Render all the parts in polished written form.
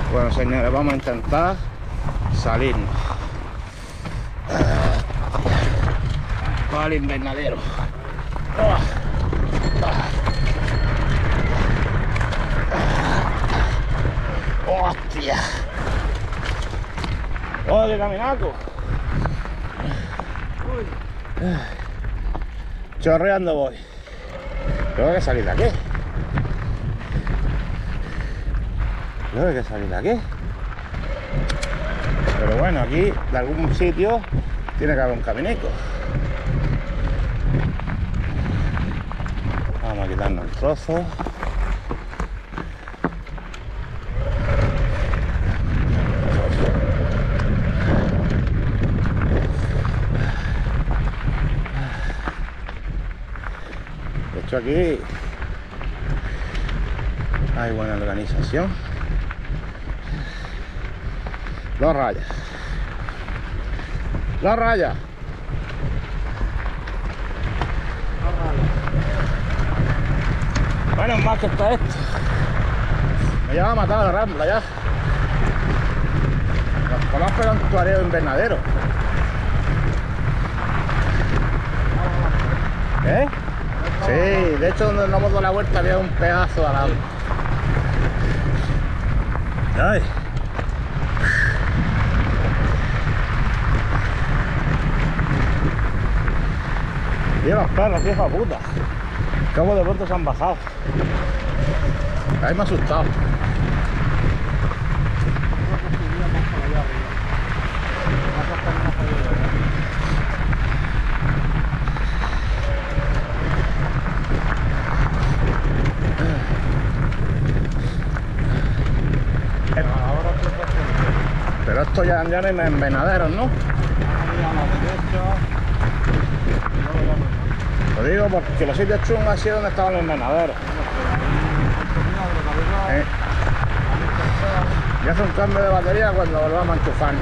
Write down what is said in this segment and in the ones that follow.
Bueno, señores, vamos a intentar salirnos para el invernadero. ¡Hostia! ¡Oh, qué caminaco! Chorreando voy. Tengo que salir de aquí. Tengo que salir de aquí. Pero bueno, aquí de algún sitio tiene que haber un caminico. Vamos a quitarnos el trozo. De hecho, aquí hay buena organización. 2 rayas. 2 rayas. Bueno, más que está esto. Me lleva a matar a la Rambla ya. Los conozco en un tuareo invernadero. ¿Eh? Sí, de hecho donde nos hemos dado la vuelta había un pedazo de lado. Ay. Tío, los perros, hijo de puta. Cómo de pronto se han bajado. Ahí me ha asustado. Pero esto ya no hay envenaderos, ¿no? Lo digo porque los sitios chungos así es donde estaban los envenaderos. Y hace un cambio de batería cuando volvamos a enchufarnos.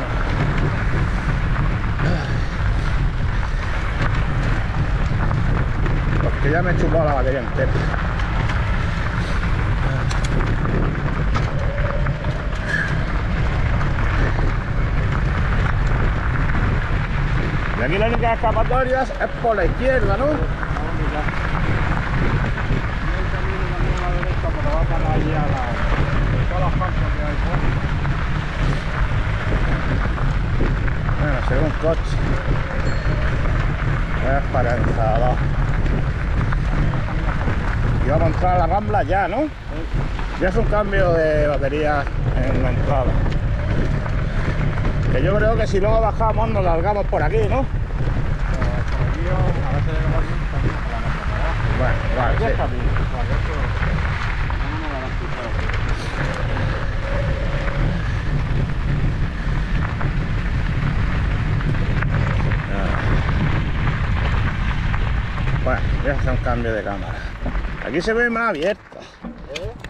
Porque ya me he chupado la batería entera. Y aquí la única escapatoria es por la izquierda, ¿no? Bueno, según coche es para enzalador. Y vamos a entrar a la Rambla ya, ¿no? Ya es un cambio de batería en la entrada. Que yo creo que si luego bajamos nos largamos por aquí, ¿no? Bueno, vale, sí. Bueno, voy a hacer un cambio de cámara. Aquí se ve más abierto.